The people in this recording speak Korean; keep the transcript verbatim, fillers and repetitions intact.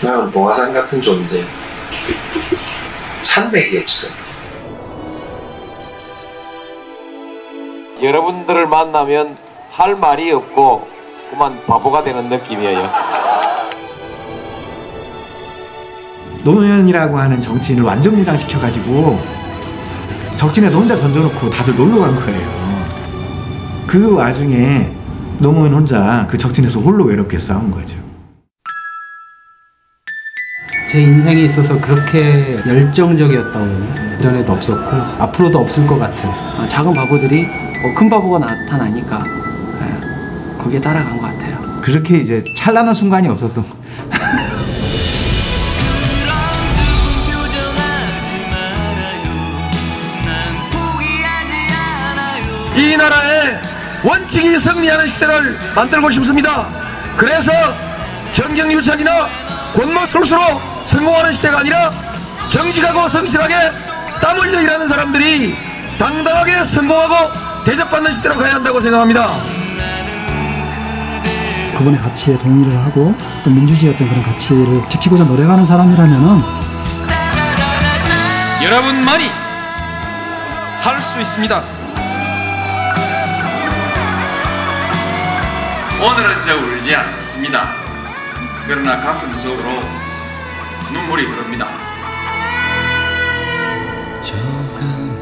나는 보아산 같은 존재. 산맥이 없어. 여러분들을 만나면 할 말이 없고 그만 바보가 되는 느낌이에요. 노무현이라고 하는 정치인을 완전 무장시켜가지고 적진에도 혼자 던져놓고 다들 놀러 간 거예요. 그 와중에 노무현 혼자 그 적진에서 홀로 외롭게 싸운 거죠. 제 인생에 있어서 그렇게 열정적이었던 전에도 없었고 앞으로도 없을 것 같은 작은 바보들이 큰 바보가 나타나니까 거기에 따라간 것 같아요. 그렇게 이제 찬란한 순간이 없었던 이 나라의 원칙이 승리하는 시대를 만들고 싶습니다. 그래서 정경유착이나 권모술수로 성공하는 시대가 아니라 정직하고 성실하게 땀 흘려 일하는 사람들이 당당하게 성공하고 대접받는 시대로 가야 한다고 생각합니다. 그분의 가치에 동의를 하고 또 민주주의 어떤 그런 가치를 지키고자 노력하는 사람이라면은 여러분만이 할 수 있습니다. 오늘은 저 울지 않습니다. 그러나 가슴 속으로 눈물이 흐릅니다. 조금